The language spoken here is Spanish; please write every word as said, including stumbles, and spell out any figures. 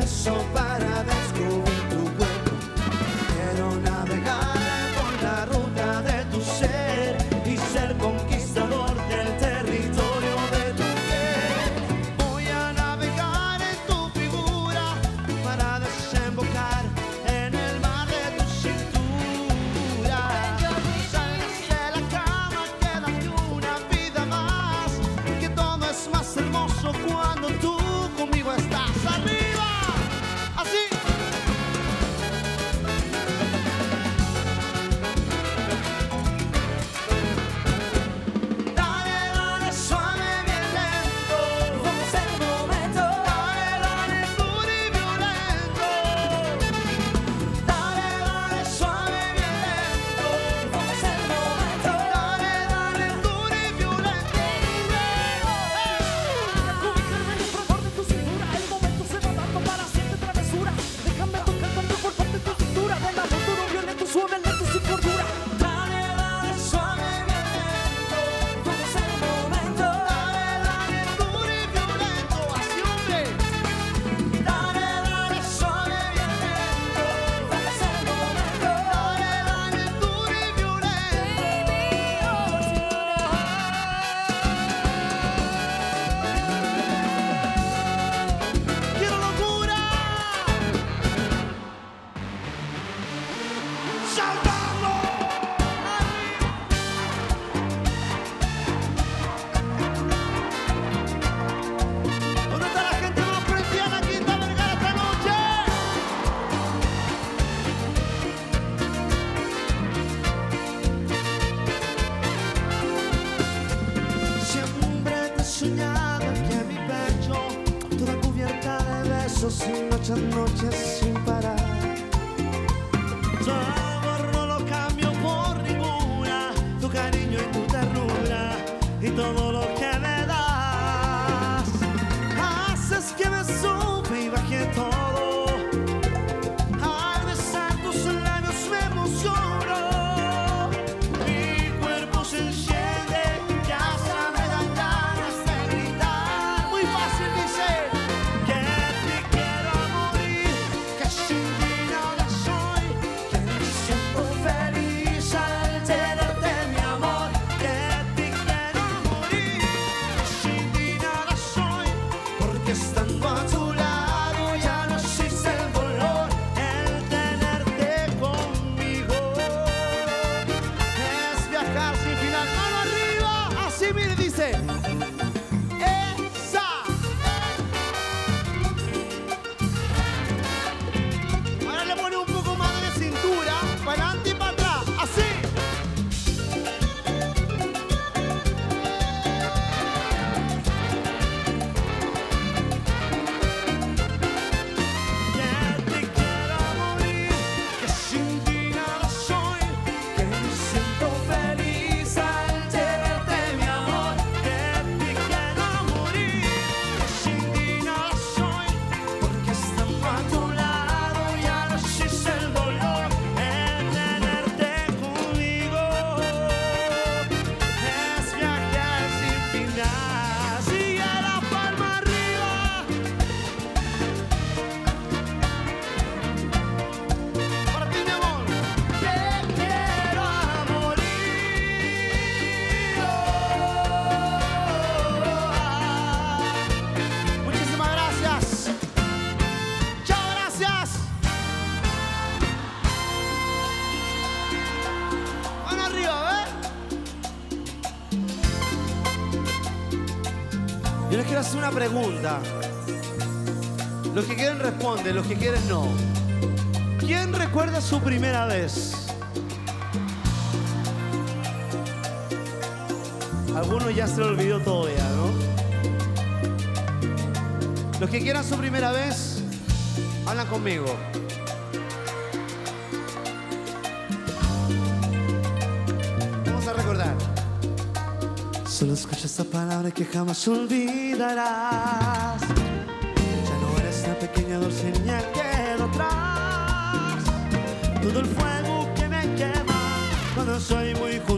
beso para descubrir tu cuerpo. Quiero navegar por la ruta de tu ser y ser conquistador del territorio de tu piel. Voy a navegar en tu figura para desembocar en el mar de tu cintura. Salgas de la cama, quédate una vida más, que todo es más hermoso cuando tú conmigo estás. ¡Arriba! ¡Así! Dale, dale, suave, bien lento. Vamos en un momento. Dale, dale, duro y violento. Dale, dale, suave, bien lento. Vamos en un momento. Dale, dale, duro y violento. Ubicarme en el fragor de tu cintura, el momento se va dando para hacerte travesura. Déjame tocar con tu cuerpo de tu cintura, del amor duro, violento, suave, lento y sin cordura. Dale, dale, suave, bien lento. Vamos en un momento. Dale, dale, duro y violento. Así, hombre. Dale, dale, suave, bien lento. Vamos en un momento. Dale, dale, duro y violento. ¡Quiero locura! ¡Saltando! ¿Dónde está la gente más prendida en la Quinta Vergara esta noche? Siempre te he soñado aquí en mi pecho, toda cubierta de besos y noche a noche sin parar. Tu amor no lo cambio por ninguna, tu cariño y tu ternura y todo lo que me das. Haces que me sube y baje todo. Al besar tus labios me emociono. Mi cuerpo se enciende y hasta me dan ganas de gritar. Muy fácil, dice, que te quiero a morir, que sin ti nada soy, que me siento feliz al tenerte, mi amor. Que te quiero a morir, que sin ti nada soy, porque estando a tu lado ya no existe el dolor. El tenerte conmigo es viajar sin final. Mano arriba, así mire, dice. Esa. Ahora le pone un poco más de cintura, para adelante y para atrás, así. Que te quiero a morir, que sin ti nada soy, que me siento feliz al tenerte, mi amor. Que te quiero a morir, que sin ti nada soy, porque estando a tu lado ya no existe el dolor. El tenerte conmigo es viajar sin final. Sigue la palma arriba. Para ti, mi amor. Te quiero a morir. Muchísimas gracias. Chao, gracias. Mano arriba, ¿ves? Yo les quiero hacer una pregunta. Los que quieren responden, los que quieren no. ¿Quién recuerda su primera vez? Algunos ya se lo olvidó todo ya, ¿no? Los que quieran su primera vez, hablan conmigo. Vamos a recordar. Solo escucha esta palabra que jamás olvidarás. Ya no eres la pequeña dulcinea que quedó atrás. Todo el fuego que me quema cuando soy muy justo.